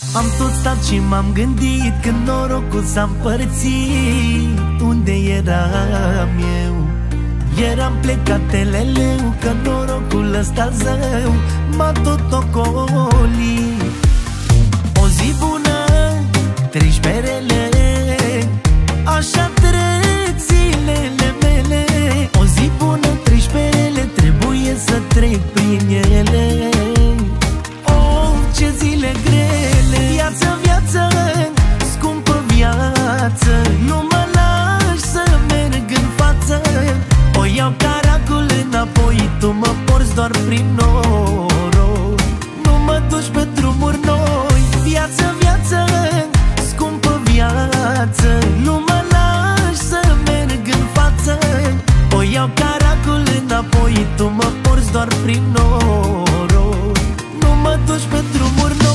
Am tot stat și m-am gândit când norocul s-a împărțit. Unde eram eu? Eram plecat teleleu, că norocul ăsta zău m-a tot ocolit. O zi bună, treci perele, așa trec zilele mele. O zi bună, treci perele, trebuie să trec prin ele. Oh, ce zile grele! Viață, viață, scumpă viață, nu mă lași să merg în față. O iau caracul înapoi, tu mă porți doar prin noroc. Nu mă duci pe drumuri noi. Viață, viață, scumpă viață, nu mă lași să merg în față. O iau caracul înapoi, tu mă porți doar prin noroc. Nu mă duci pe drumuri noi.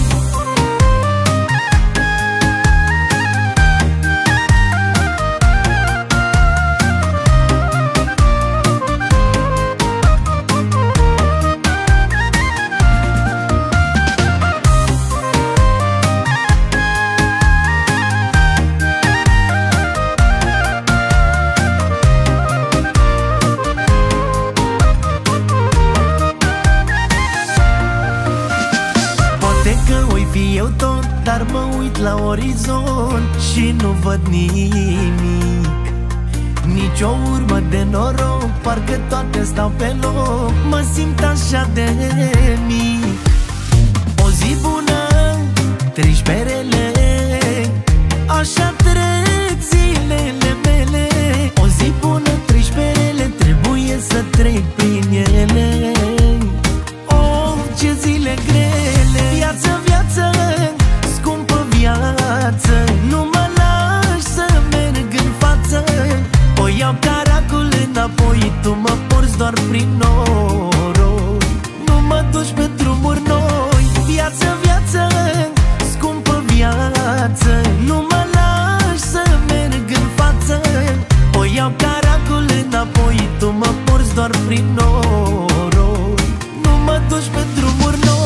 Eu tot, dar mă uit la orizont și nu văd nimic. Nici o urmă de noroc, parcă toate stau pe loc. Mă simt așa de mic. O zi bună, treci perele, așa trec zilele mele. O zi bună, treci perele, trebuie să trec prin ele. Oh, ce zile grele! Viață, viață, scumpă viață, nu mă lași să merg în față. O iau caracul înapoi, tu mă porți doar prin noroc. Nu mă duci pe drumuri noi. Viață, viață, scumpă viață, nu mă lași să merg în față. O iau caracul înapoi, tu mă porți doar prin noroc. Nu mă duci pe drumuri noi.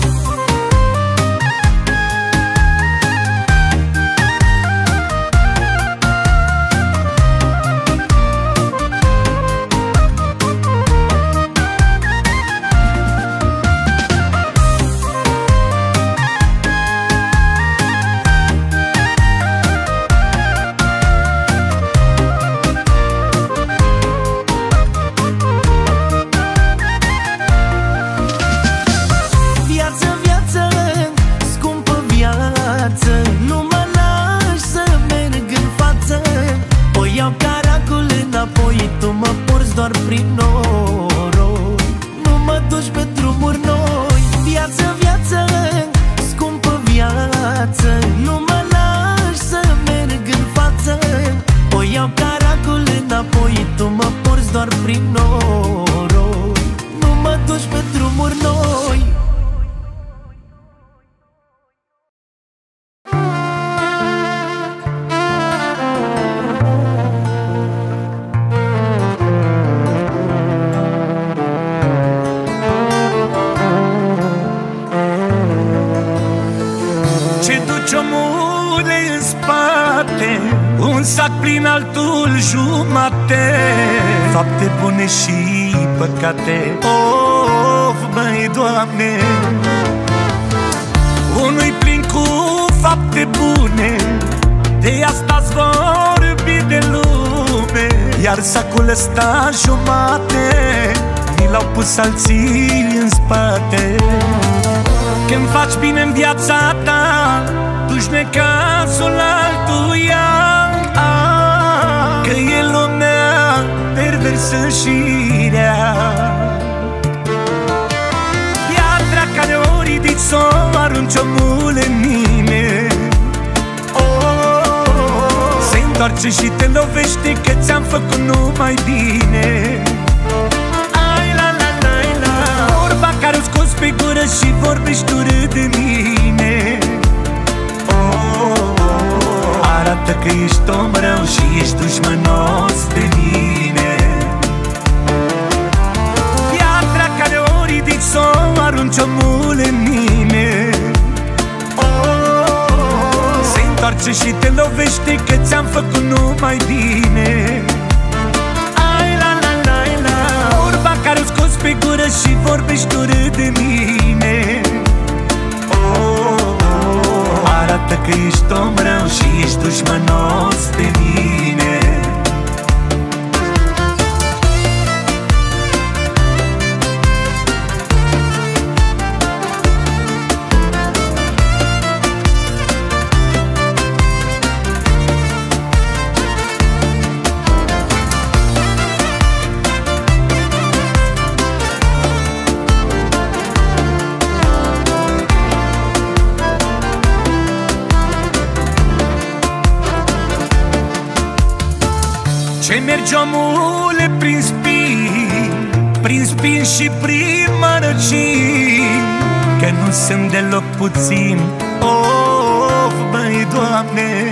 Nu mă lași să merg în față. O iau caracul înapoi, tu mă porți doar prin noroc. Nu mă duci pe drumuri noi. Viață, viață, scumpă viață, nu mă lași să merg în față. O iau caracul înapoi, tu mă porți doar prin noroc. Nu mă duci pe drumuri noi. Omule în spate, un sac plin, altul jumate, fapte bune și păcate. Of, băi, Doamne, unul-i plin cu fapte bune, de asta-ți vorbi de lume. Iar sacul ăsta jumate, mi l-au pus alții în spate. Când faci bine în viața ta, duci necazul altuia, că e lumea perversă și rea. Piatra care o ridici, s-o arunci, omul în mine, se întoarce și te lovește, că ți-am făcut numai bine. Vorba care o scoți pe gură și vorbești urât de mine, arată că ești om rău și ești dușmănos de mine. Piatra care o ridici, s-o arunci, omul în mine, Se-ntoarce și te lovește că ți-am făcut numai bine. Ai la la la la, vorba care o scoți pe gură și vorbești urât de mine. Arată că ești om rău și ești dușmănos de mine. Ce mergi, omule, prin spin și prin mărăcini, că nu sunt deloc puțin. Of, băi, Doamne,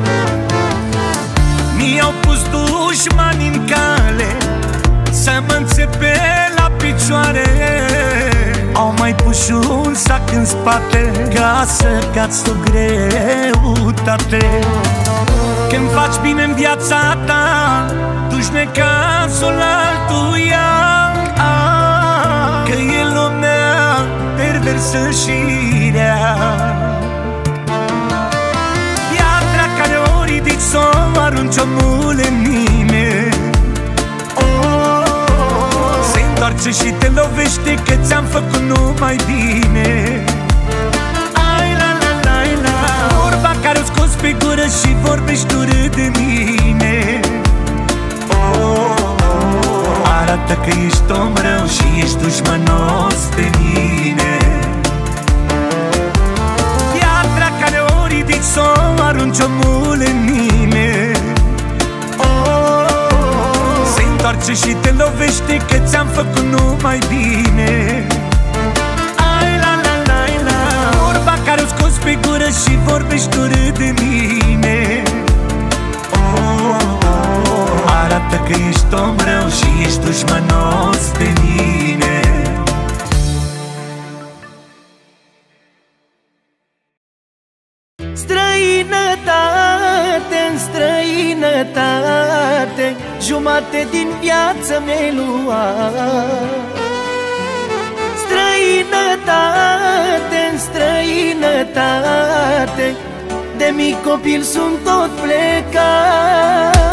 mi-au pus dușmani în cale să mă înțepe la picioare. Au mai pus și un sac în spate ca să cați o greutate. Când faci bine în viața ta, duci necazul altuia, că e lumea perversă și rea. Piatra care o ridici s-o arunci, omule, în mine. Se-ntoarce și te lovește că ți-am făcut numai bine. Vorba care o scoți pe gură și vorbești urât de mine. Arată că ești om rău și ești dușmănos de mine. Piatra care o ridici s-o arunci, omule, în mine. Se-ntoarce și te lovește că ți-am făcut numai bine. Care o scoți pe gură și vorbești urât de mine. Arată că ești om rău și ești dușmănos de mine. Străinătate, în străinătate, jumate din viață mi-ai luat. Străinătate, în străinătate, de mic copil sunt tot plecat.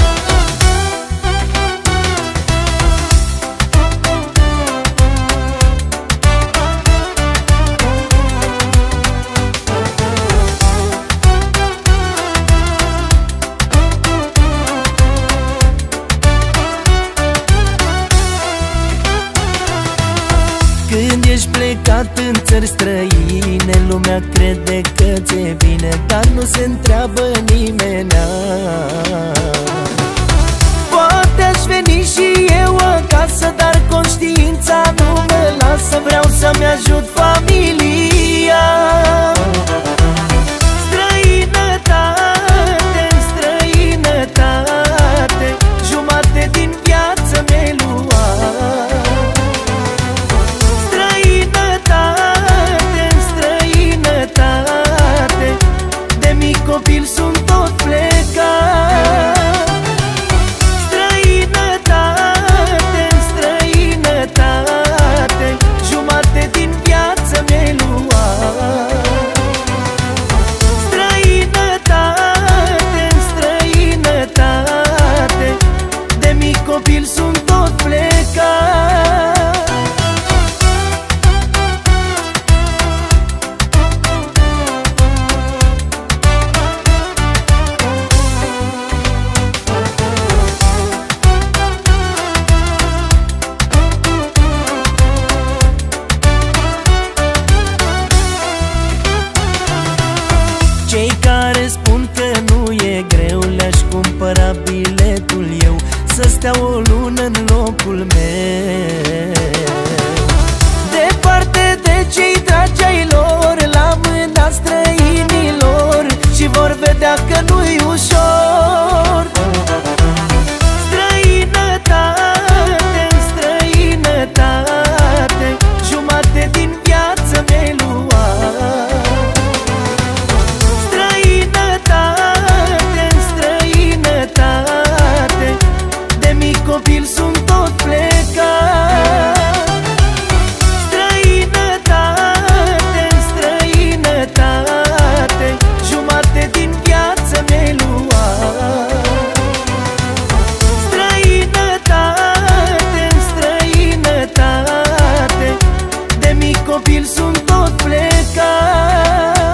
Când ești plecat în țări străine, lumea crede că ți-e bine, dar nu se întreabă nimenea. Poate aș veni și eu acasă, dar conștiința nu mă lasă. Vreau să-mi ajut familia. Străinătate, în străinătate, jumate din viață mi-ai luat. Copil sunt tot plecat. Străinătate, în străinătate, jumate din viață mi-ai luat. Străinătate, în străinătate, de mic copil sunt tot plecat. Cei care spun că nu e greu, le-aș cumpăra biletul eu, să stea o lună în locul meu. Departe de cei dragi ai lor, la mâna străinilor, și vor vedea că nu-i ușor. Străinătate, în străinătate, jumate din viață mi-ai luat. Străinătate, tot plecat.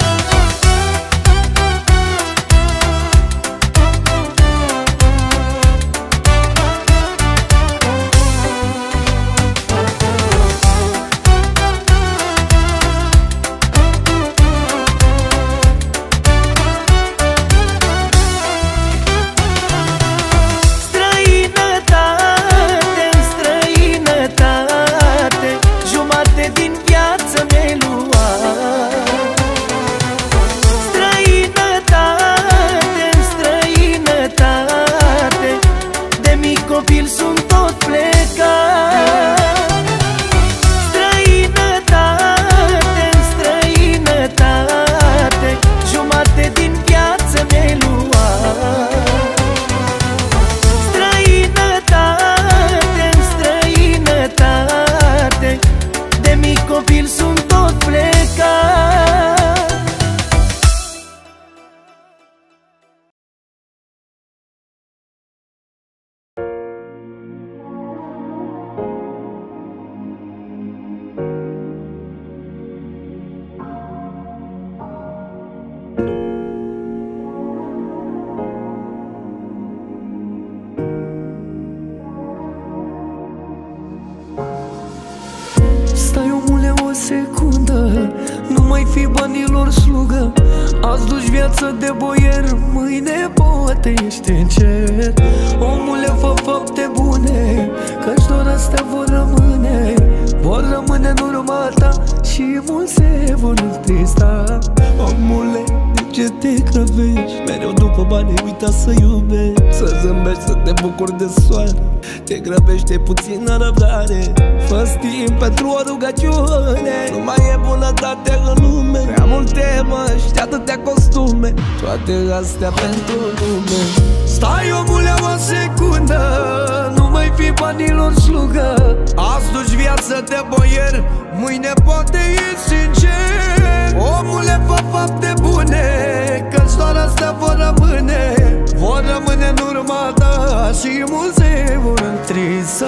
Stai, omule, o secundă, nu mai fi banilor slugă. Azi duci viață de boier, mâine poate ești încet. Omule, fă fapte bune, că-și doar astea vor rămâne. Vor rămâne în urma ta și mulți se vor întrista. Omule, de ce te grăbești? Mereu după bani, uita să iubești. Să zâmbești, să te bucuri de soare. Te grăbește puțină răbdare. Fă-ți timp pentru o rugăciune. Nu mai e bunătate în lume. Prea multe măști, atâtea costume, toate astea pentru lume. Stai, omule, o secundă, nu mai fi banilor slugă. Azi duci viață de boier, mâine poate ești sincer. Omule, fă fapte bune, că-ți doar astea vor rămâne. Vor rămâne în urma ta și mulți se vor întrisa.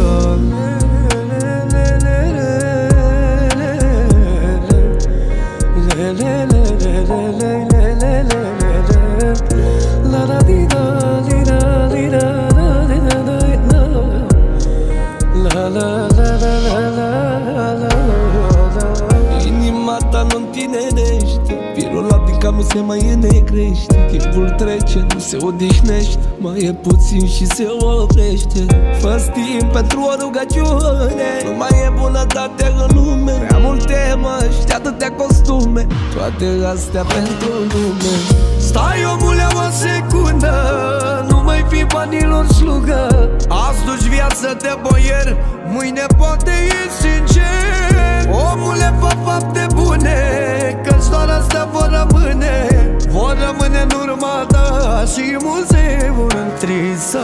Inima ta nu întinerește, firul laptic nu se mai înnegrește. Timpul trece, nu se odihnește, mai e puțin și se oprește. Fă-ți timp pentru o rugăciune. Nu mai e bunătate în lume. Prea multe măști, atâtea costume, toate astea pentru lume. Stai, omule, o secundă, nu mai fi banilor slugă. Azi duci viață de boier, mâine poate ești sincer. Omule, fă fapte bune, că-ți doar astea vor rămâne. Vor rămâne în urma ta și mulți se vor întrisa.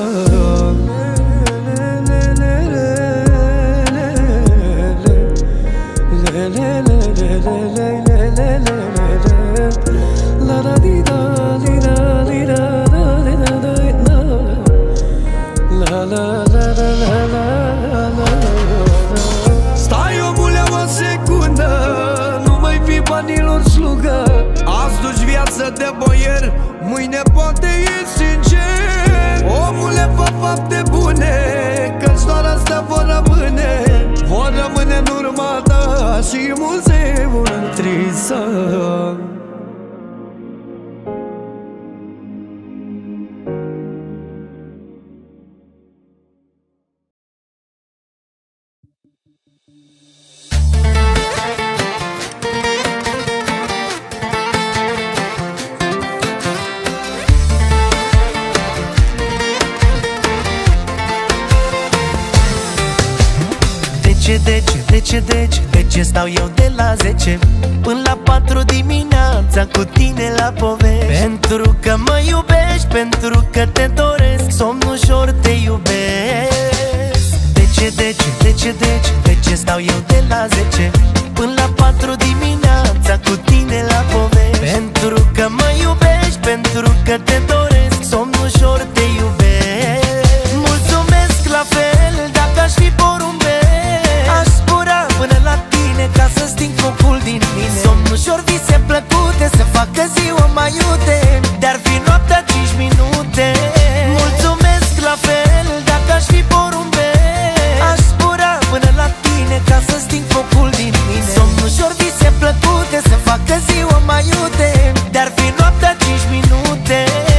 Stai, omule, o secundă, nu mai fi banilor slugă. Azi duci viață de boier, mâine poate ești sincer. Omule, fă fapte bune, că-ți doar astea vor rămâne. Vor rămâne în urma ta și mulți se vor întrisa. De ce stau eu de la 10 până la 4 dimineața cu tine la povești? Pentru că mă iubești, pentru că te doresc, somn ușor te iubesc. De ce stau eu de la 10 până la 4 dimineața cu tine la povești? Pentru că mă iubești, pentru că te doresc, somn ușor te iubesc. Mulțumesc la fel, dacă aș fi porumbel, aș zbura până la tine ca să sting foc focul din mine. Somn ușor, vise plăcute, să facă ziua mai iute. De-ar fi noaptea 5 minute. Mulțumesc la fel, dacă aș fi porumbel, aș zbura până la tine ca să sting focul din mine. Somn ușor, vise plăcute, să facă ziua mai iute. De-ar fi noaptea 5 minute.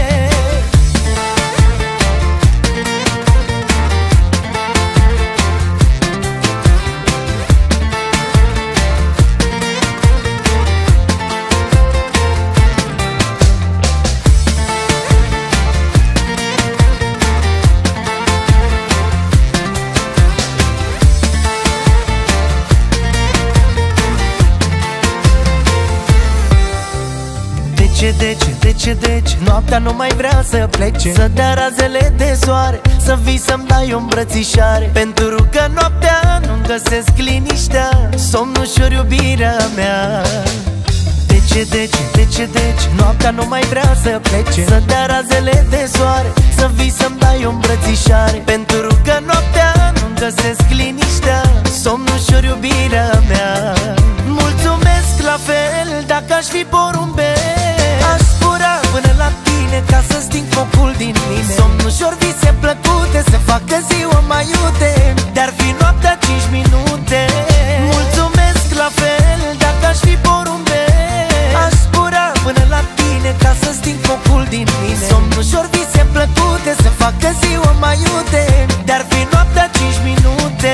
De ce noaptea nu mai vrea să plece? Să dea razele de soare, să vii să-mi dai o îmbrățișare. Pentru că noaptea nu-mi găsesc liniștea, somn ușor, iubirea mea. De ce noaptea nu mai vrea să plece? Să dea razele de soare, să vii să-mi dai o îmbrățișare. Pentru că noaptea nu-mi găsesc liniștea, somn ușor, iubirea mea. Mulțumesc la fel, dacă aș fi porumbel, aș zbura până la tine ca să sting focul din mine. Somn ușor, vise plăcute, să facă ziua mai iute. De-ar fi noaptea 5 minute. Mulțumesc la fel, dacă aș fi porumbel, aș zbura până la tine ca să sting focul din mine. Somn ușor, vise plăcute, să facă ziua mai iute. De-ar fi noaptea 5 minute.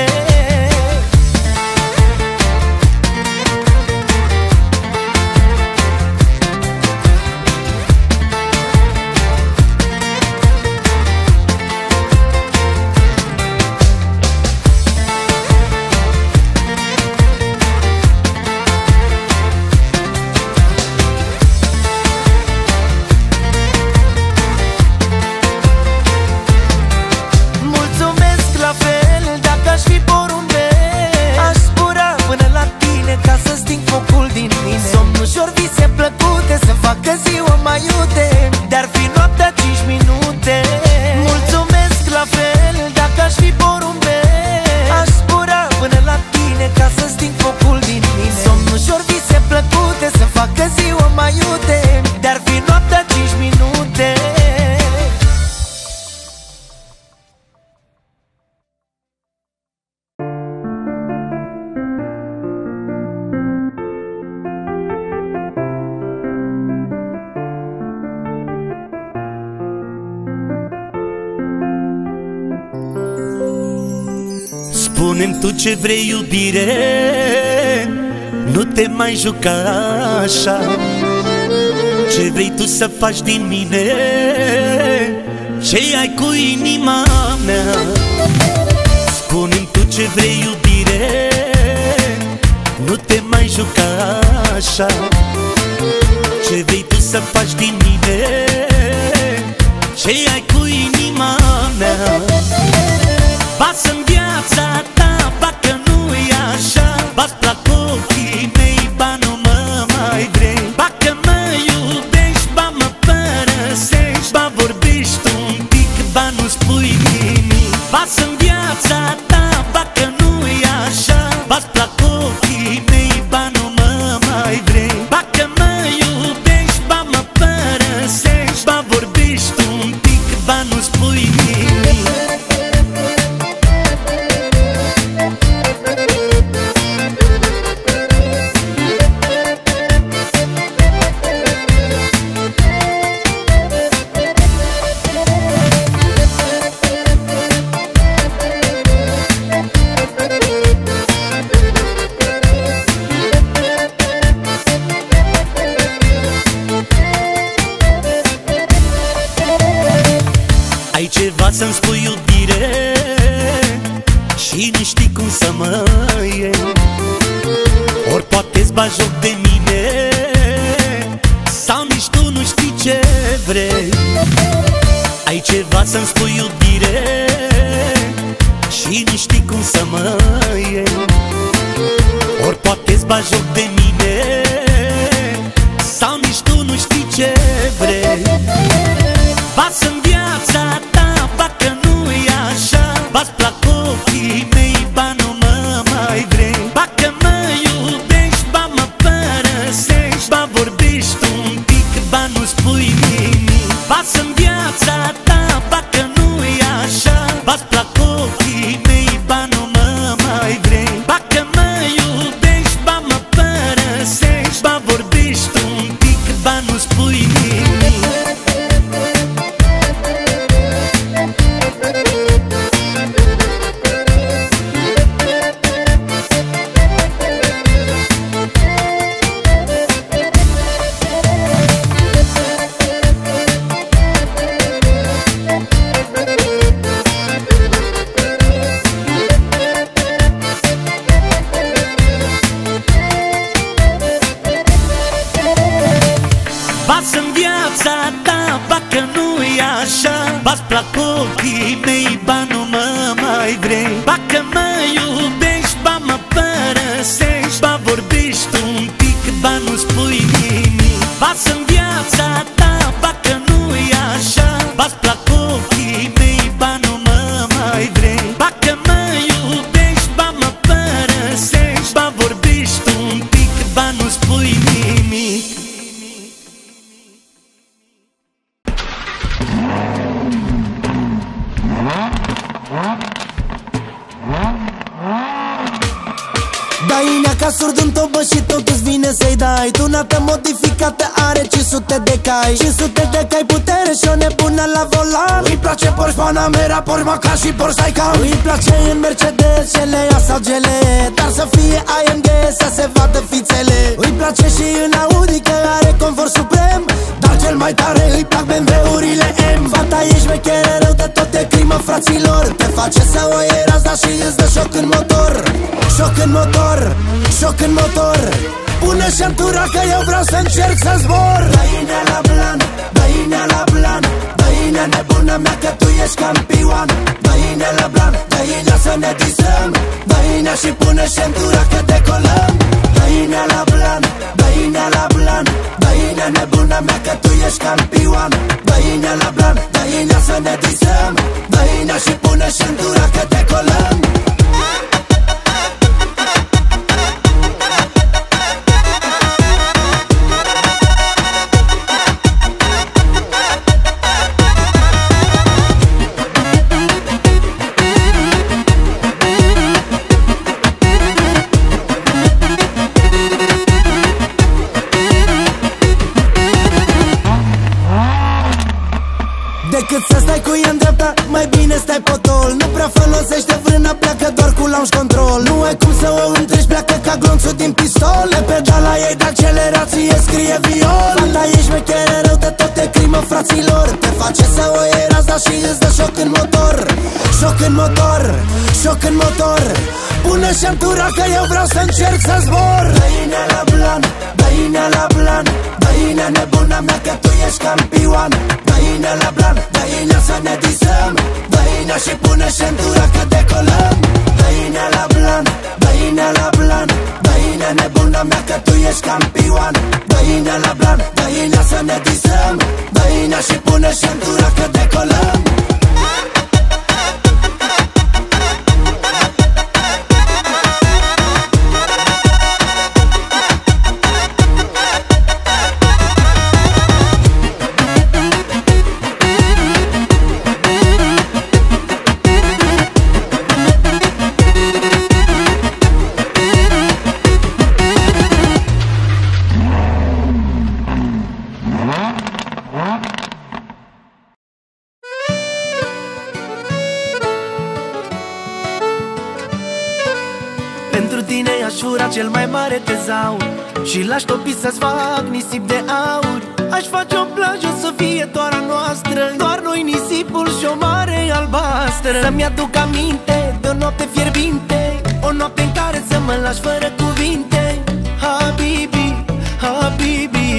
De-ar fi noaptea 5 minute. Mulțumesc la fel, dacă aș fi porumbel, aș zbura până la tine ca să sting focul din mine. Somn ușor, vise plăcute, să facă ziua mai iute. De-ar fi noaptea 5 minute. Spune-mi tu ce vrei, iubire, nu te mai juca așa. Ce vrei tu să faci din mine, ce ai cu inima mea? Spune-mi tu ce vrei, iubire, nu te mai juca așa. Ce vrei tu să faci din mine, ce ai cu inima mea? Pasă-mi viața ta, bacă nu-i așa. Ba-ți plac ochii mei, ba nu mă mai vrei. Bacă mă iubești, ba mă părăsești. Ba vorbești un pic, ba nu spui nimic. Pasă-mi viața ta, bacă nu-i așa. Ba-ți plac ochii mei, ba nu mă mai vrei. Bacă mă iubești, ba mă părăsești. Ba vorbești un pic, ba nu spui nimic. Ai ceva să-mi spui, iubire, și nu știi cum să mă iei. Ori poate-ți bagi joc de mine, sau nici tu nu știi ce vrei. Ai ceva să-mi spui, iubire, și nu știi cum să mă iei. Ori poate-ți bagi joc de mine, sau nici tu nu știi ce vrei. Pasă-mi viața ta, bacă nu-i așa. Ba-ți plac ochii mei, ba nu mă mai vrei. Bacă mă iubești, ba mă Lasă-mi viața ta, bacă nu-i așa. Ba-ți plac ochii mei, ba nu mă mai vrei. Bacă mă iubești, ba mă părăsești. Ba vorbești un pic, ba nu spui nimic. Lasă-mi viața ta, bacă nu-i așa. Ba-ți plac ochii mei, ba nu mă mai vrei. Bacă mă iubești, ba mă părăsești. Ba vorbești un pic, ba nu spui nimic. Dainea ca surd în tobă și totuși vine să-i dai. Tunată modificată are 500 de cai, 500 de cai putere și o nebună la volan. Îi place Porsche Panamera, Porsche Macan și Porsche Taycan. Îi place în Mercedes, CLA sau GL, dar să fie AMG, să se vadă fițele. Îi place și în Audi că are confort suprem, dar cel mai tare îi plac BMW-urile M. Fata e șmecheră, rău de tot e crimă, fraților. Te face să o iei razna și îți dă șoc în motor. Șoc în motor, șoc în motor. Pune șantura că eu vreau să încerc să zbor. Dă-i-nea la blan, dă-i-nea la blan, dă-i-nea nebună mea că tu ești campion. Dă-i-nea la blan, dă-i-nea să ne disăm. Dă-i-nea și pune șantura că decolăm. Dă-i-nea la blan, dă-i-nea la blan, dă-i-nea nebună mea că tu ești campion. Dă-i-nea la blan, dă-i-nea să ne disăm. Dă-i-nea și pune șantura că decolăm. Decât să stai cu ea în dreapta, mai bine stai potol. Nu prea folosește frâna, pleacă doar cu launch control. Nu ai cum să o întreci, pleacă ca glonțul din pistol. Le pedala ei de accelerație scrie viol. Fata e șmecheră, rău de tot e crimă, fraților. Te face să o iei razna și îți dă șoc în motor. Șoc în motor, șoc în motor. Pune șantura că eu vreau să încerc să zbor. Dă-i-nea la blan, dă-i-nea la blan, dă-i-nea nebuna mea că tu ești campion. Dă-i-nea la blan, dă-i-nea să ne disăm. Dă-i-nea și pune șantura că decolăm. Dă-i-nea la blan, dă-i-nea la blan, dă-i-nea nebuna mea că tu ești campion. Dă-i-nea la blan, dă-i-nea să ne disăm. Dă-i-nea și pune șantura că decolăm. Pentru tine aș fura cel mai mare tezaur și l-aș topi să-ți fac nisip de aur. Aș face o plajă să fie doar a noastră, doar noi, nisipul și o mare albastră. Să-mi aduc aminte de o noapte fierbinte, o noapte în care să mă lași fără cuvinte. Habibi, habibi,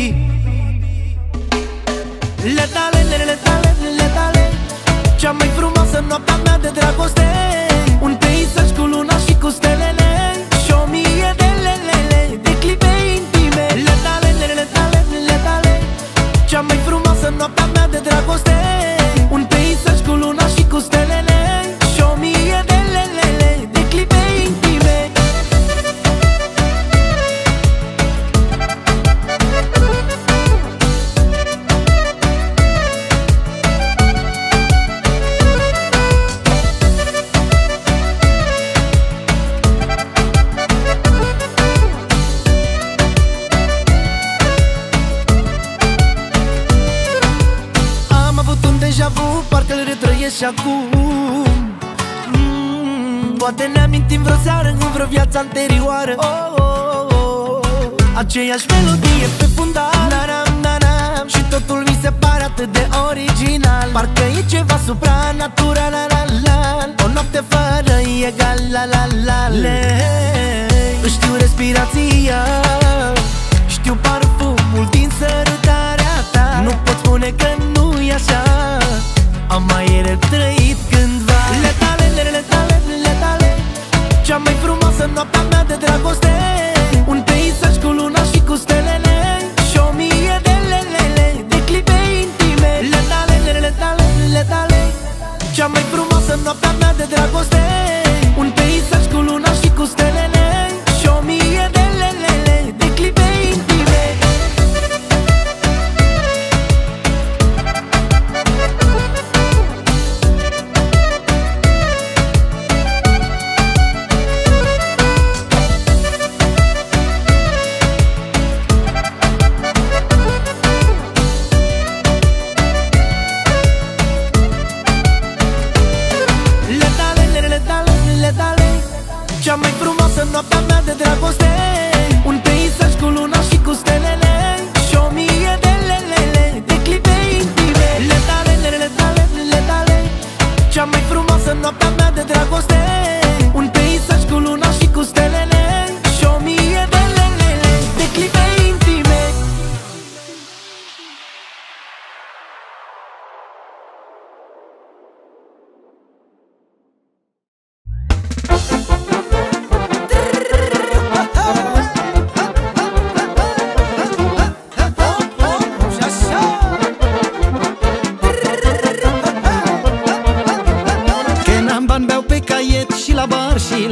le tale, le tale, cea mai frumoasă noaptea mea de dragoste. Un peisaj cu luna și cu stelele și 1000 de lelele de clipe intime. Le tale, cea mai frumoasă noaptea mea de dragoste. Un peisaj cu luna și cu stelele și 1000 de lelele de clipe intime. Parcă-l retrăiesc și acum. Poate ne amintim vreo seară în vreo viață anterioară. Aceeași melodie pe fundal, na-na-na-na, și totul mi se pare atât de original. Parcă e ceva supranatural, la-la-la, o noapte fără egal, la-la-la. Își știu respirația, știu parfumul din sărutarea ta.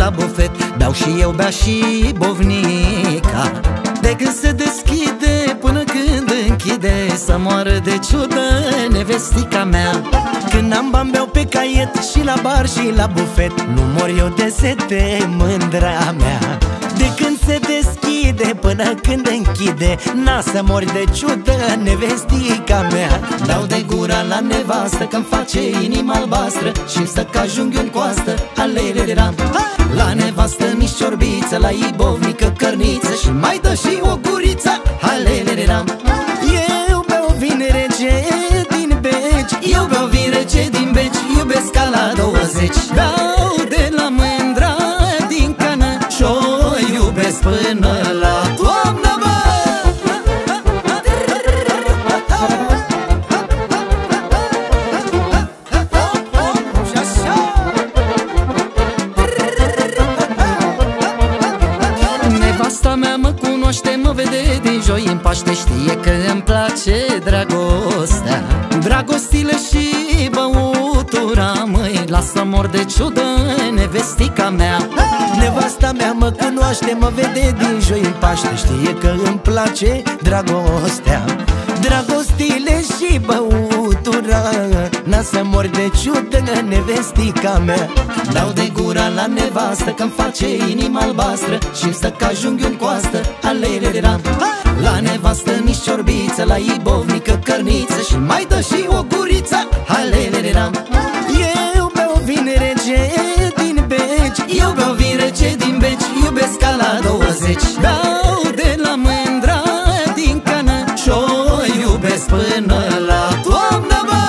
la bufet, beau și eu, bea și bovnica. De când se deschide până când închide, să moară de ciudă nevestica mea. Când am bani beau pe caiet și la bar și la bufet, nu mor eu de sete, mândra mea. De când se deschide până când închide, n-a să mori de ciudă nevestica mea. Dau de gura la nevastă că-mi face inima albastră și-mi stă ca junghiul în coastă, aleleram. La nevastă nici ciorbiță, la ibovnică cărniță și mai dă și o guriță, aleleram. Eu beau vin rece din beci, eu beau vin rece din beci, iubesc ca la 20. Beau de la mândra din cană și-o iubesc până la toamnă, bă! Nevasta mea mă cunoaște, mă vede din joi în Paște, știe că îmi place dragostea. Dragostile și băutura, măi, lasă mor de ciudă nevestica mea. Nevasta mea mă cunoaște, mă vede din joi în Paște, știe că îmi place dragostea. Dragostile și băutura, n-a să mor de ciudă nevestica mea. Dau de gura la nevastă că-mi face inima albastră și-mi stă ca junghiul în coastă, aleleram. La nevastă nici ciorbiță, la ibovnică cărniță și mai dă și o guriță, aleleram. Eu beau vin rece din beci, eu beau vin rece din beci, iubesc ca la 20. Beau de la mândra din cană și-o iubesc până la toamnă, bă!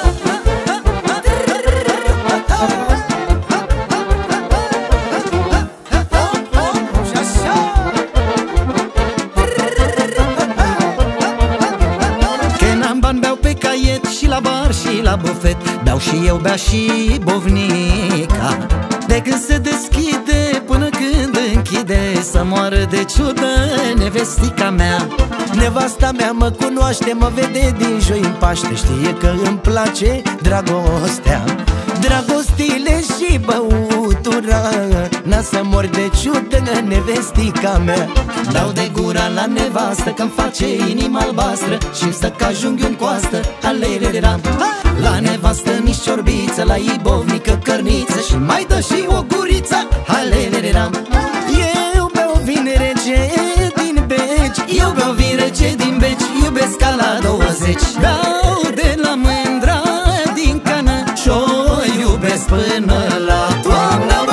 Când am bani beau pe caiet și la bar și la bufet, beau și eu, bea și bovnica. De când se deschide până când închide, să moară de ciudă nevestica mea. Nevasta mea mă cunoaște, mă vede din joi în Paște, știe că îmi place dragostea. Dragostile și băutura, n-a să mor de ciudă nevestica mea. Dau de gura la nevastă că-mi face inima albastră și-mi stă ca junghiul în coastă, aleleram. La nevastă nici ciorbiță, la ibovnică cărniță și mai dă și o guriță, aleleram. Eu beau vin rece din beci, eu beau vin rece din beci, iubesc ca la 20. Beau de la mândra din cană și-o iubesc până la toamnă, bă!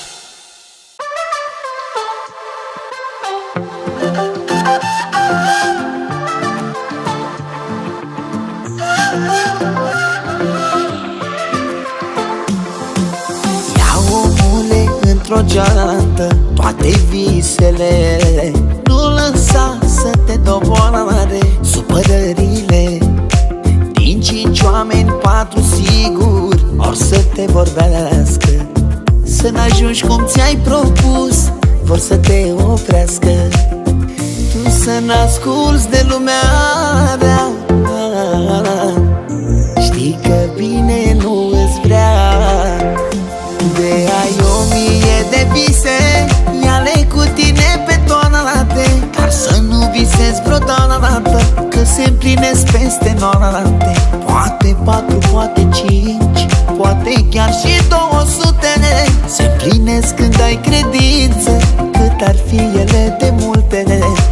Într-o geantă toate visele, nu lăsa să te doboare supărările. Din 5 oameni 4 sigur or să te vorbească, să n-ajungi cum ți-ai propus, vor să te oprească. Tu să n-asculți de lumea rea, știi că bine nu îți vrea. De ai 1000 de vise, ia-le cu tine pe toate, dar să nu visezi vreodată că se împlinesc peste noapte. Poate 4, poate 5, poate chiar și 200 se împlinesc când ai credință, cât ar fi ele de multe.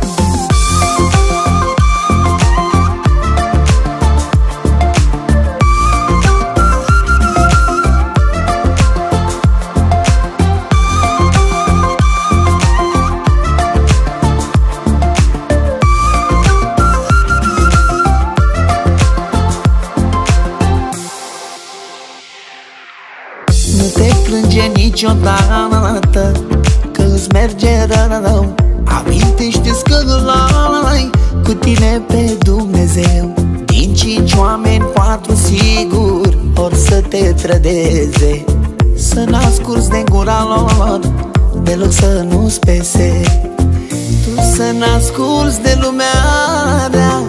Niciodată că îți merge rău, amintește-ți că l-ai cu tine pe Dumnezeu. Din 5 oameni 4 sigur or să te trădeze, să n-asculți de gura lor, deloc să nu-ți pese. Tu să n-asculți de lumea rea,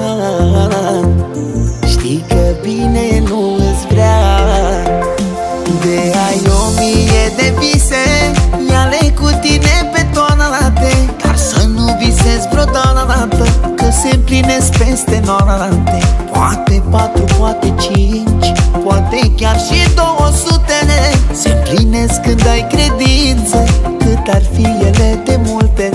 știi că bine nu îți vrea. De ai 1000 de vise, se împlinesc peste noapte. Poate 4, poate 5, poate chiar și 200. Se împlinesc când ai credință, cât ar fi ele de multe.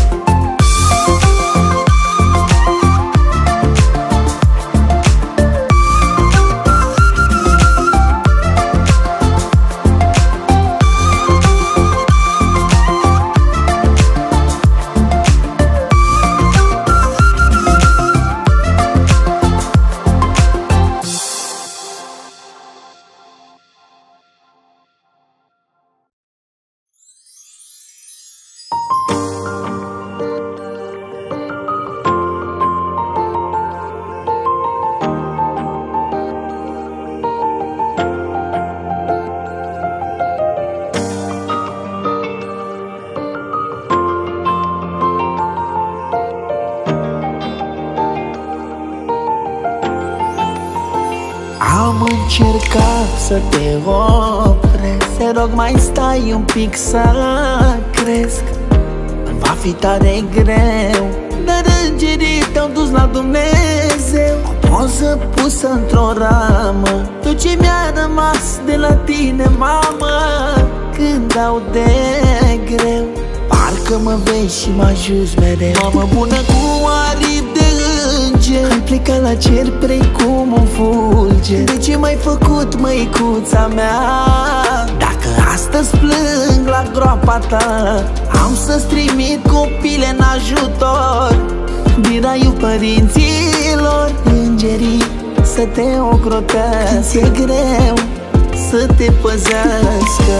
Am încercat să te opresc, te rog mai stai un pic să cresc. Îmi va fi tare greu, dar îngerii te-au dus la Dumnezeu. O poză pusă într-o ramă, tot ce mi-a rămas de la tine, mamă. Când dau de greu, parcă mă vezi și mă ajuți mereu. Mamă bună cu aripi de înger, ai plecat la cer precum un fulger. De ce m-ai făcut, măicuța mea? Dacă astăzi plâng la groapa ta, am să-ți trimit copile în ajutor din raiul părinților. Îngerii să te ocrotească, când ți-e greu să te păzească.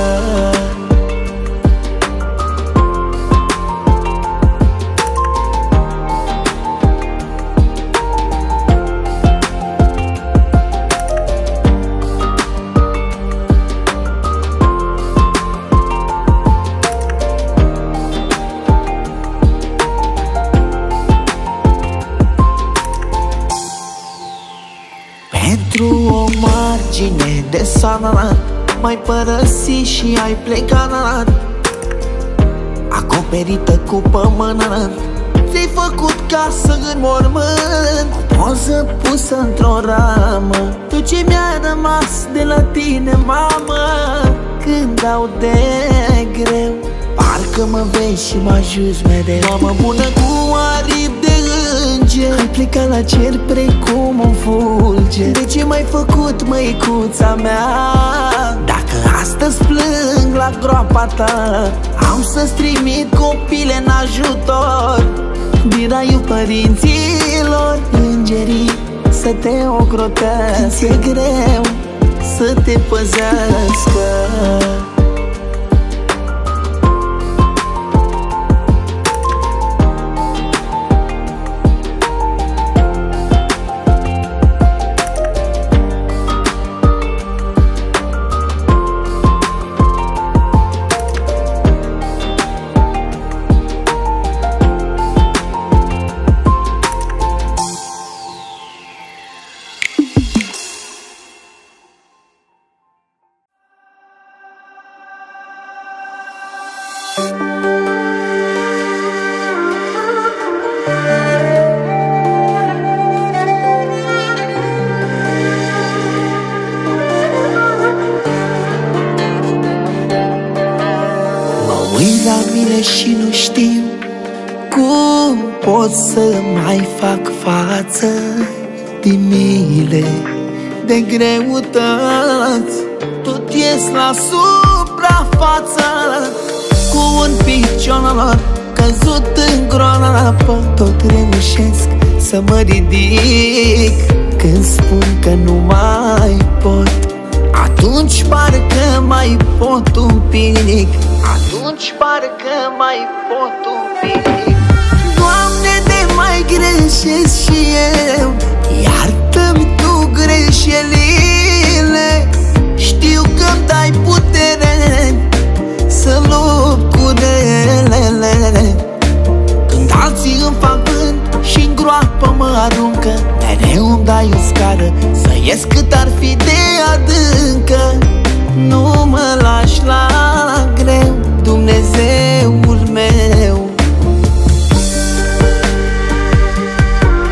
Pentru o margine de sanat m-ai părăsit și ai plecat, acoperită cu pământ. Ți-ai făcut casă în mormânt, o poză pusă într-o ramă, tot ce mi-a rămas de la tine, mamă. Când dau de greu, parcă mă vezi și mă ajuți mereu. Mamă bună cu aripi de înger, ai plecat la cer precum un fulger. De ce m-ai făcut, măicuța mea? Dacă astăzi plâng la groapa ta, am să-ți trimit copile în ajutor din raiul părinților. Îngerii să te ocrotească, când ți-e greu să te păzească. Și nu știu cum pot să mai fac față din miile de greutăți. Tot ies la suprafață cu un picior căzut în groapă. Tot reușesc să mă ridic când spun că nu mai pot. Atunci parcă mai pot un pic, atunci parcă mai pot un pic. Doamne, de mai greșesc și eu, iartă-mi Tu greșelile. Știu că-mi dai putere să lupt cu relele. Când alții îmi fac vânt și-n groapă mă aruncă, mereu îmi dai o scară să ies cât ar fi de adâncă. Nu mă lași la greu, Dumnezeul meu.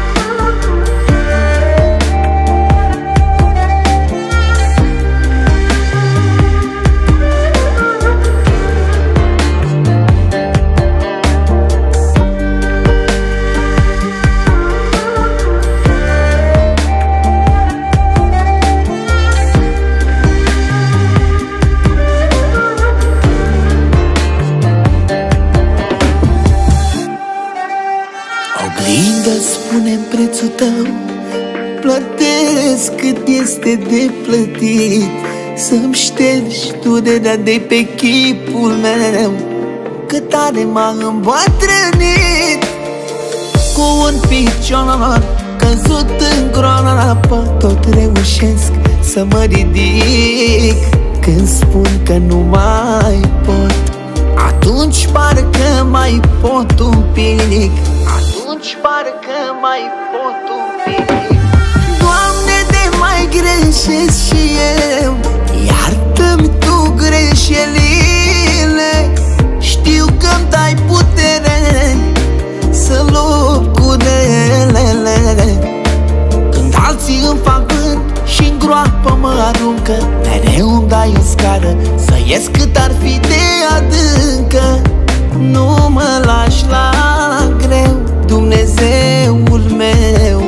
Lindă, spune-mi prețul tău, plătesc cât este de plătit, să-mi ștergi durerea de pe chipul meu, că tare m-a îmbătrânit. Cu un picior căzut în groapă, tot reușesc să mă ridic. Când spun că nu mai pot, atunci parcă mai pot un pic. Atunci parcă mai pot un pic. Doamne, de mai greșesc și eu, iartă-mi Tu greșelile. Știu că-mi dai putere să lupt cu relele. Când alții îmi fac vânt și-n groapă mă aruncă, mereu îmi dai în scară să ies cât ar fi de adâncă. Nu mă lași la greu, Dumnezeul meu.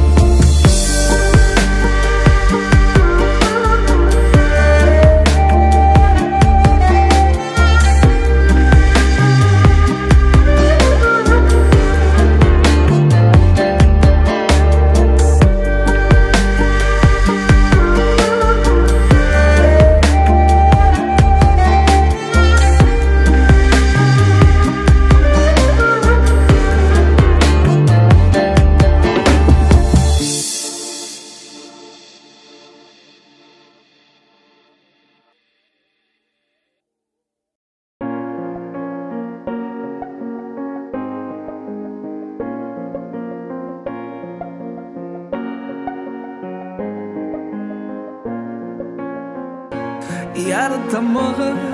Iartă-mă,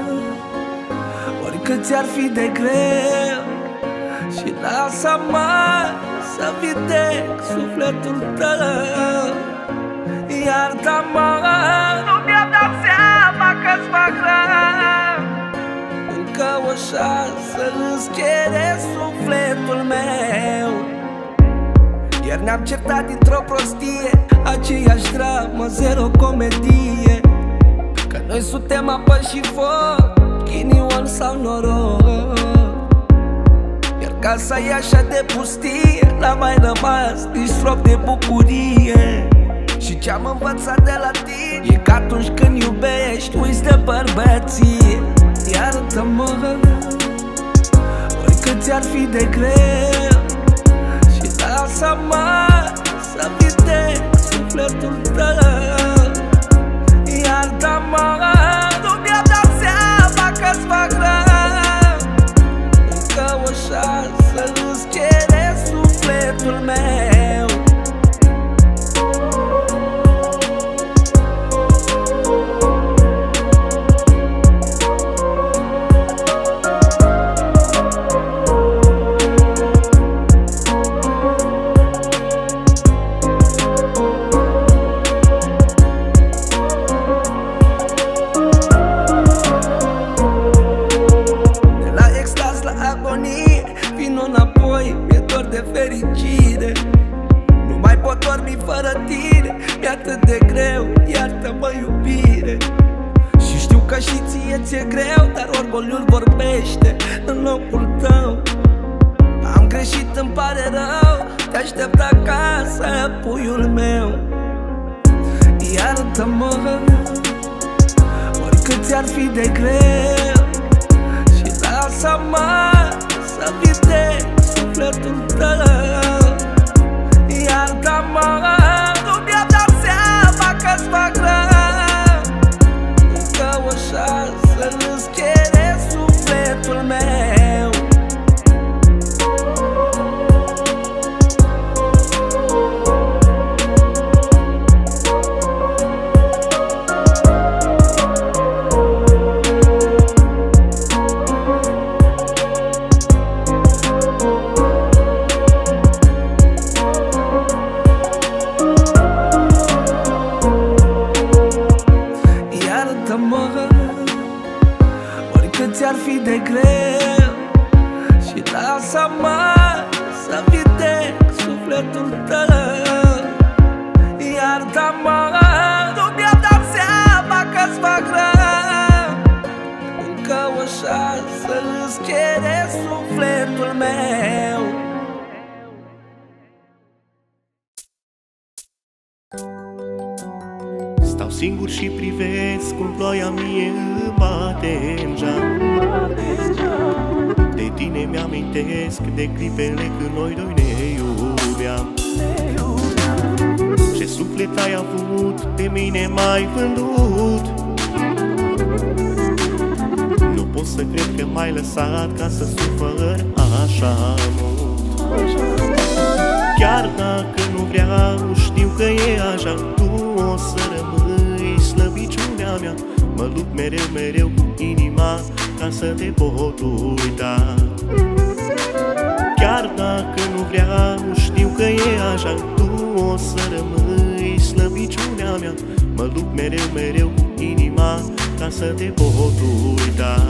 oricât ți-ar fi de greu, și lasă-mă să videc sufletul tău. Iartă-mă, nu mi-am dat seama că-ți fac rău. Încă o șansă îți cere sufletul meu. Iar ne-am certat dintr-o prostie, aceeași dramă, zero comedie. Că noi suntem apă și foc, ghinion sau noroc. Iar casa e așa de pustie, n-a mai rămas nici strop de bucurie. Și ce-am învățat de la tine e că atunci când iubești, uiți de bărbăție. Iartă-mă, oricât ți-ar fi de greu, și lasă-mă să videc sufletul tău. Iartă-mă, nu mi-am dat seama că-ți fac rău. Încă o șansă îți cere sufletul meu. Fericire, nu mai pot dormi fără tine, mi-e atât de greu, iartă-mă iubire. Și știu că și ție ți-e greu, dar orgoliul vorbește în locul tău. Am greșit, îmi pare rău, te aștept acasă, puiul meu. Iartă-mă, oricât ți-ar fi de greu, și lasă-mă să videc sufletul tău. Iartă-mă, nu mi-am dat seama că-ți fac rău. Încă o șansă îți cere sufletul meu. Oricât ți-ar fi de greu, și lasă-mă să videc sufletul tău. Iartă-mă, nu mi-am dat seama că-ți fac rău. Încă o șansă îți cere sufletul meu. Stau singur și privesc cum ploaia mie îmi bate în geam. De tine mi-amintesc de clipele când noi doi ne iubeam. Ce suflet ai avut, pe mine m-ai vândut. Nu pot să cred că m-ai lăsat ca să sufăr așa mult. Chiar dacă nu vreau, știu că e așa. Tu o să rămâi slăbiciunea mea. Mă lupt mereu, mereu cu inima ca să te pot uita. Chiar dacă nu vreau, știu că e așa. Tu o să rămâi slăbiciunea mea. Mă lupt mereu, mereu cu inima ca să te pot uita.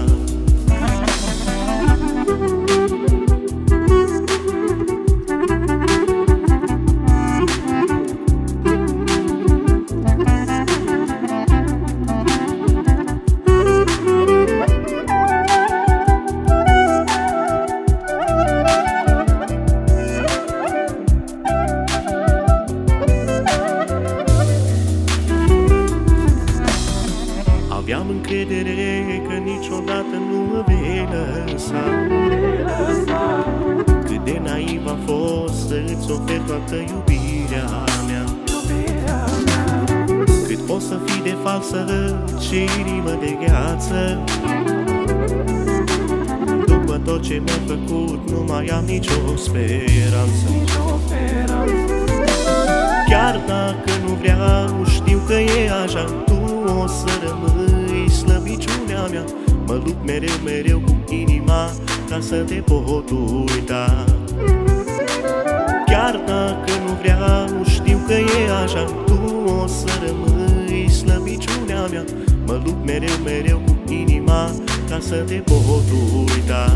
Aveam încredere că niciodată nu mă vei lăsa. Cât de naiv am fost să-ți ofer toată iubirea mea. Cât poți să fii de falsă și inimă de gheață. După tot ce mi-am făcut, nu mai am nicio speranță. Chiar dacă nu vreau, știu că e așa. Tu o să rămâi slăbiciunea mea. Mă lupt mereu, mereu cu inima ca să te pot uita. Chiar dacă nu vreau, știu că e așa. Tu o să rămâi slăbiciunea mea. Mă lupt mereu, mereu cu inima ca să te pot uita.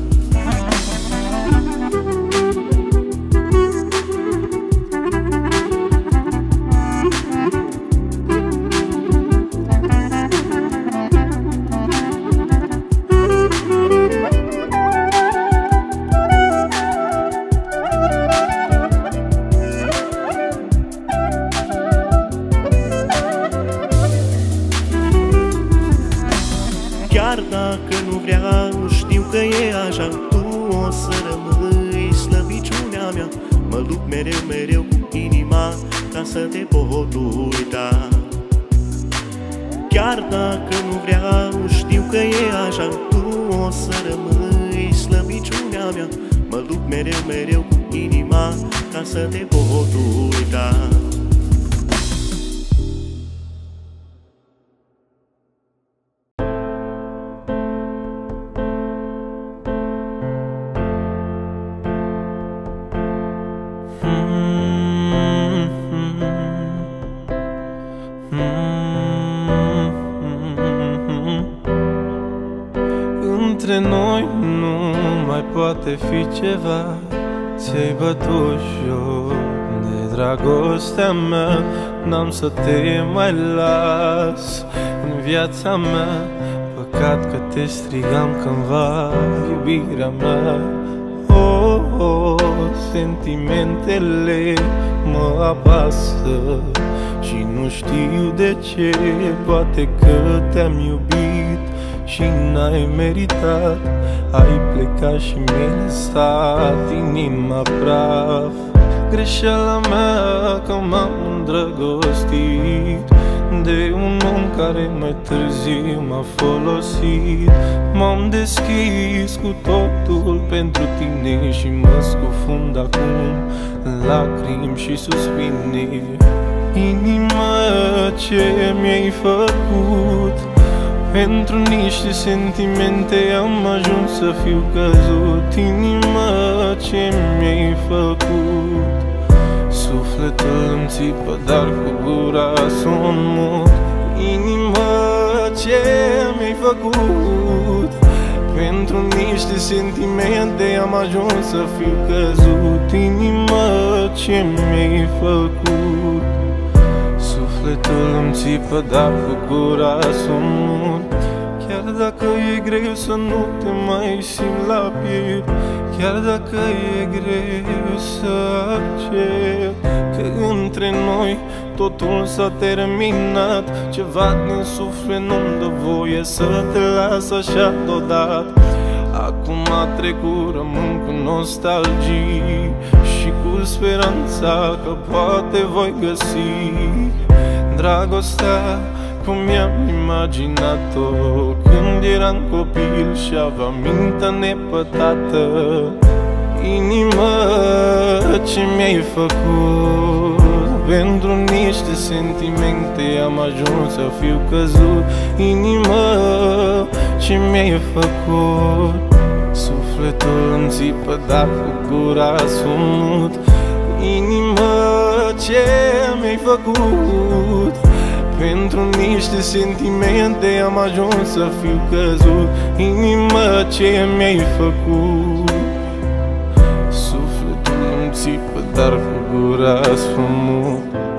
Chiar dacă nu vreau, știu că e așa. Tu o să rămâi slăbiciunea mea. Mă lupt mereu, mereu cu inima ca să te pot uita. Chiar dacă nu vreau, știu că e așa. Tu o să rămâi slăbiciunea mea. Mă lupt mereu, mereu cu inima ca să te pot uita. Între noi nu mai poate fi ceva. Ți-ai bătut joc de dragostea mea. N-am să te mai las în viața mea. Păcat că te strigam cândva, iubirea mea. Oh, oh, sentimentele mă apasă și nu știu de ce. Poate că te-am iubit și n-ai meritat. Ai plecat și mi-ai lăsat inima praf. Greșeala mea că m-am îndrăgostit de un om care mai târziu m-a folosit. M-am deschis cu totul pentru tine și mă scufund acum în lacrimi și suspine. Inima, ce mi-ai făcut? Pentru niște sentimente am ajuns să fiu căzut. Inima, ce mi-ai făcut? Sufletul îmi țipă, dar cu gura sunt mut. Inima, ce mi-ai făcut? Pentru niște sentimente am ajuns să fiu căzut. Inima, ce mi-ai făcut? Sufletul îmi țipă, dar cu gura sunt mut. Chiar dacă e greu să nu te mai simt la piept, chiar dacă e greu să accept că între noi totul s-a terminat. Ceva din suflet nu-mi dă voie să te las așa deodată. Acum a trecut, rămân cu nostalgii și cu speranța că poate voi găsi dragostea cum mi-am imaginat-o când eram copil și aveam mintea nepătată. Inimă, ce mi-ai făcut? Pentru niște sentimente am ajuns să fiu căzut. Inimă, ce mi-ai făcut? Sufletul îmi țipă, dar cu gura sumut. Inimă, ce mi-ai făcut? Pentru niște sentimente am ajuns să fiu căzut. Inimă, ce mi-ai făcut? Sufletul îmi țipă, dar cu gura sfumut.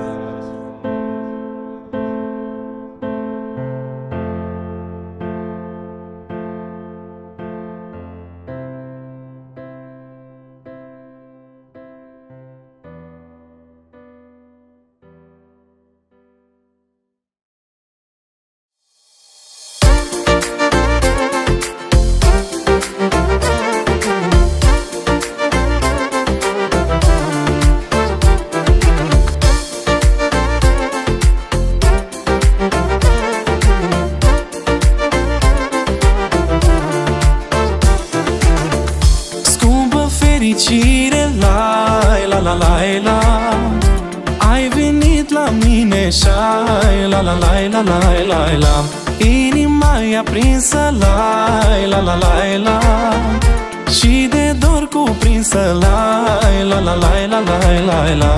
fericire, la la la la la. Ai venit la mine și ai la la la la la la la. Inima e aprinsă, la la la la. Și de dor cuprinsă, la la la la la la.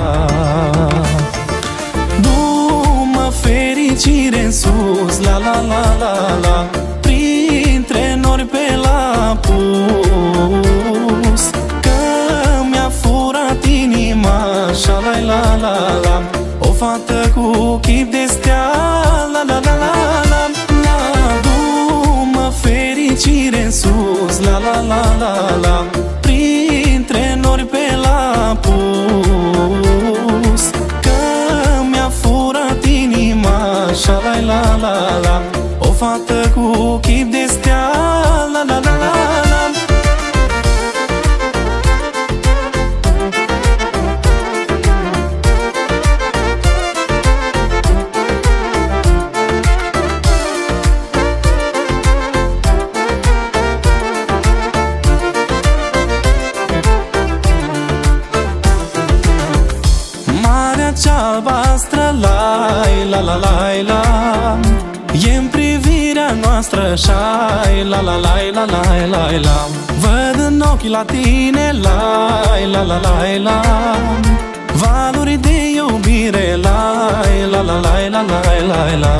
Du-mă fericire în sus, la la la la la. Printre nori pe la pus, că mi-a furat inima, așa la la la. O fată cu chip de stea, la la la la la. Du-mă fericire în sus, la la la la la. Printre nori pe la pus, că mi-a furat inima, așa la la la. O fată cu chip de stea, la la la la la. Marea cea albastră, la la la la. E-n privirea noastră, șai, la la la la la la la. Văd în ochii la tine, la la la la la. Valuri de iubire, la la la la la la la.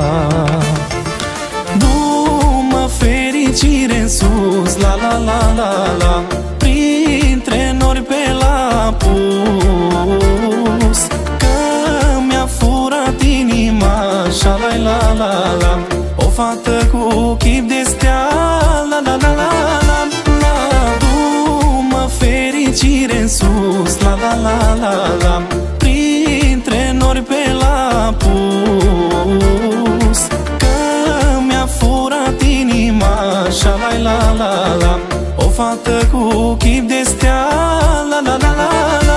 Du-mă fericire în sus, la la la la la. Printre nori pe la pus, că mi-a furat inima, așa la la la. O fată cu chip de stea, la la la la la. Du-mă fericire în sus, la la la la la. Printre nori pe la pus, că mi-a furat inima, așa la la la. O fată cu chip de stea, la la la la la.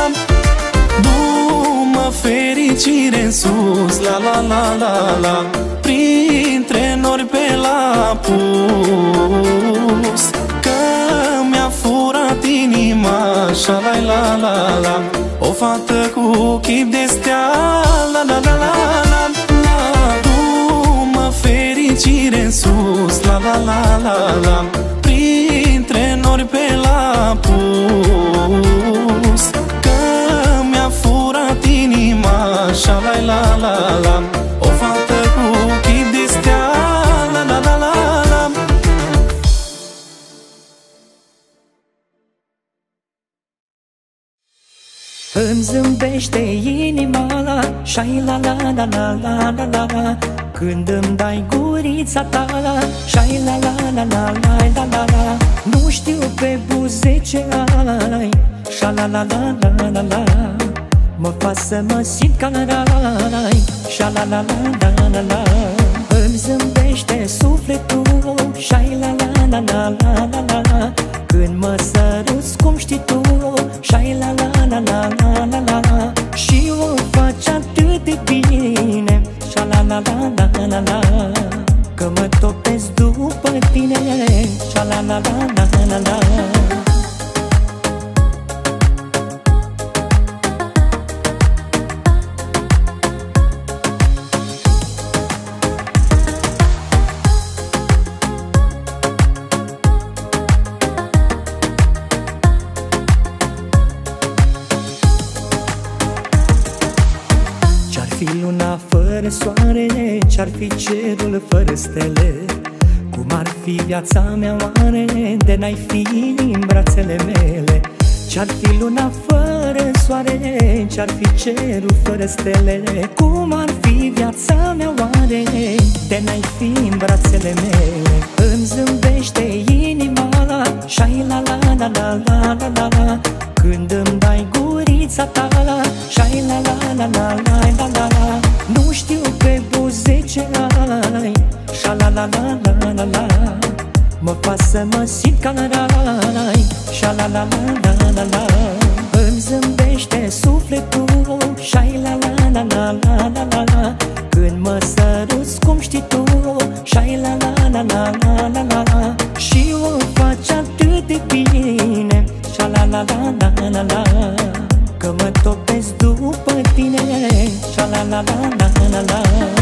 Du-mă fericire în sus, la la la la la. Printre nori pe la pus, că mi-a furat inima, așa la la la. O fată cu chip de stea, la la la la la. Du-mă fericire în sus, la la la la la. Printre nori pe la pus, că mi-a furat inima, așa la la la. O fată cu chip de stea, la la la la la. Îmi zâmbește inima, șai la la la la la la la. Când îmi dai gurița ta, șai la la la la la la la la. Nu știu pe buze ce ai, șa la la la la la la. Mă fac fac să mă simt ca în rai. Sha-la-la-la-la-la-la. Îmi zâmbește sufletul, Shai-la-la-la-la-la-la-la. Când mă săruți cum știi tu, Shai-la-la-la-la-la-la-la. Și o faci atât de bine, Sha-la-la-la-la-la-la. Că mă topesc după tine, Sha-la-la-la-la-la-la. Fi luna fără soare, ce-ar fi cerul fără stele? Cum ar fi viața mea oare de n-ai fi în brațele mele? Ce-ar fi luna fără soare, ce-ar fi cerul fără stele? Cum ar fi viața mea oare de n-ai fi în brațele mele? Îmi zâmbește inima, Shai-la-la-la-la-la-la-la. Când îmi dai gurița ta, Shai-la-la-la-la-la-la-la. Nu știu pe buze ce ai, Sha-la-la-la-la-la-la. Mă fac să mă simt ca în rai, Sha-la-la-la-la-la-la. Îmi zâmbește sufletul, Shai-la-la-la-la-la-la-la. Când mă săruți cum știi tu, Shai-la-la-la-la-la-la-la. Și o faci atât de bine, Sha-la-la-la-la-la-la. Că mă topesc după tine, Sha-la-la-la-la-la-la.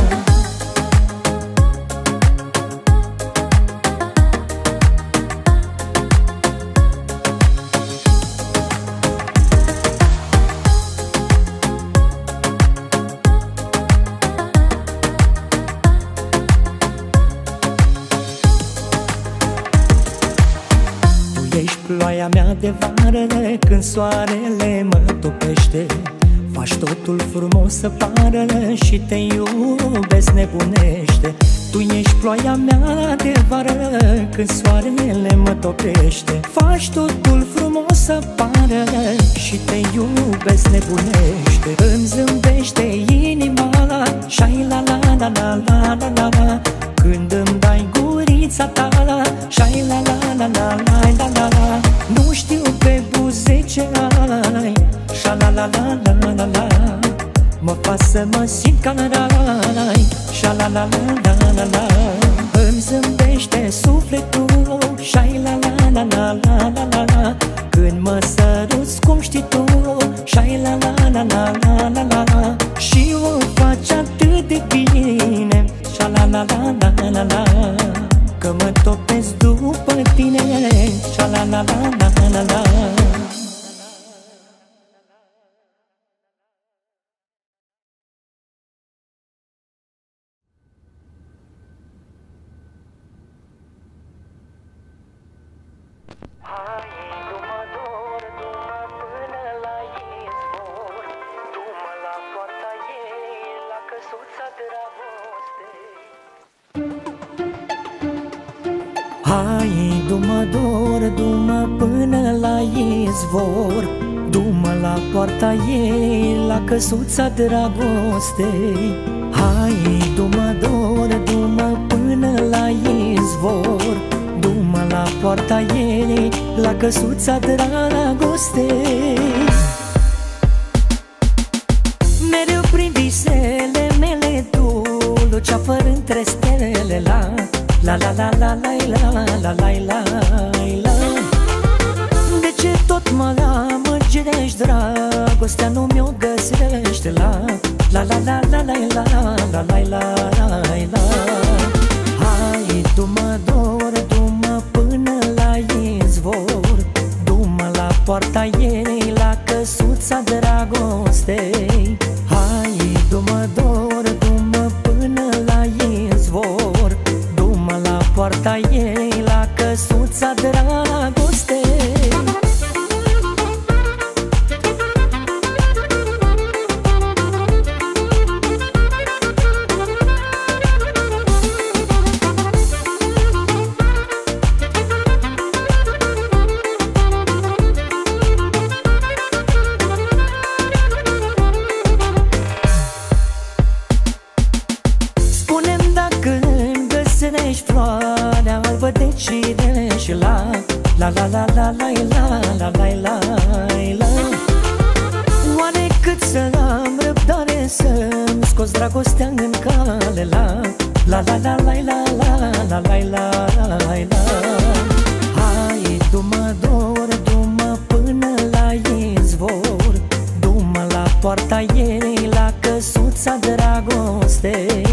Ploaia mea de vară, când soarele mă topește, faci totul frumos să pară și te iubesc nebunește. Tu ești ploaia mea de vară, când soarele mă topește, faci totul frumos să pară și te iubesc nebunește. Îmi zâmbește inima, Shai-la-la-la-la-la-la-la. Când îmi dai gurița ta, Shai-la-la-la-la-la-la-la. Nu știu pe buze ce ai, Sha-la-la-la-la-la-la. Mă fac să mă simt ca în rai, Sha-la-la-la-la-la-la. Îmi zâmbește sufletul, Shai-la-la-la-la-la-la-la. Când mă săruți cum știi tu, Shai-la-la-la-la-la-la-la. Și o faci atât de bine, Sha-la-la-la-la-la-la. Că mă topesc după tine, Sha-la-la-la-la-la-la. Hai, du-mă dor, du-mă până la izvor, du-mă la poarta ei, la căsuța dragostei. Hai, du-mă dor, du-mă până la izvor, du-mă la poarta ei, la căsuța dragostei. Mereu prin visele mele tu luceafăr între stele, la la la la la la la la la la. De ce tot mă amăgești, dragostea nu mi-o găsește, la la la la la la la la la la la. Hai, du-mă dor, du-mă până la izvor, du-mă la poarta ei, la căsuța dragostei. Hai, du-mă dor, du-mă până la izvor, du-mă la poarta ei, la căsuța dragostei. La la la la la la la la la la. Oare cât să am răbdare să-mi scoți dragostea în cale? La la la la la la la la la la la. Hai, du-mă dor, du-mă până la izvor, du-mă la poarta ei, la căsuța dragostei.